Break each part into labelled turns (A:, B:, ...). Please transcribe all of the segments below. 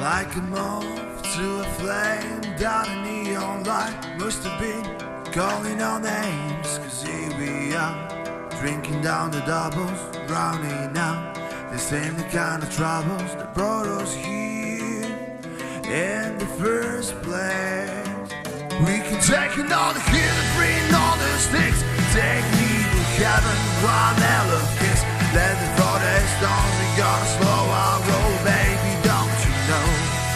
A: Like a moth to a flame, down a neon light. Must have been calling our names, 'cause here we are, drinking down the doubles, drowning out. This ain't the kind of troubles that brought us here in the first place. We can take another hit and bring all the sticks. Take me to heaven, one hell of kiss. Let the forest on, we gotta slow our roll, baby, don't you know?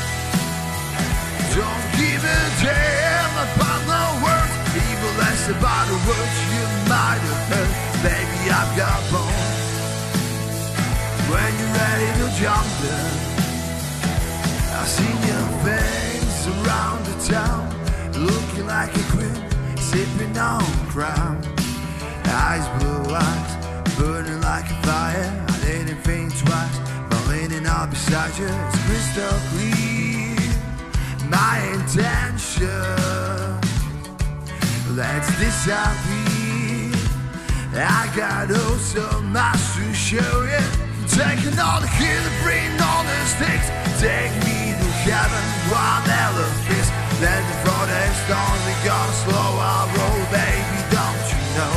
A: Don't give a damn about no words, even less about the words you might have heard. Baby, I've got bones. When you're ready to jump in, I've seen your face around the town, looking like a queen, sipping on crown. Eyes blue eyes, burning like a fire. I didn't think twice, but leaning up beside you, it's crystal clear. My intention, let's disappear. I got oh so much to show you. Take another hit and bring all the sticks. Take me to heaven, one hell of kiss. Let the forest on, we gotta slow our roll, baby, don't you know?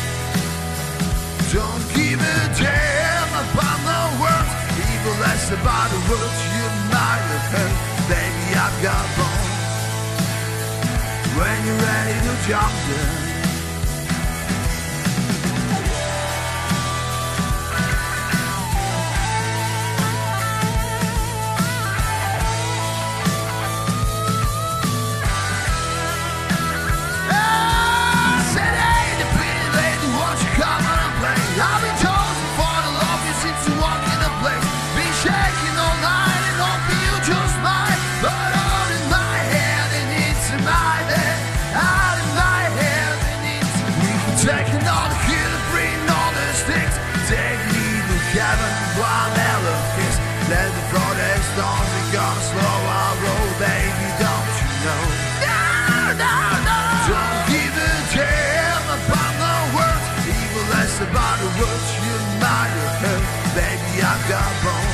A: Don't give a damn about the words, even less about the words you might have heard. Baby, I've got bones. When you're ready to jump in, I've been chosen for the love you seem to walk in the place. Been shaking all night and hoping you just might. But out in my head and into my bed, out in my head and into. We can take another hit and bring all the sticks. Take me to heaven, one hell of kiss. Let the protest on, we gotta slow our roll, baby, don't you know? No, no, no. Don't give a damn about the words, even less about the words you might have heard. Baby, I've got bones.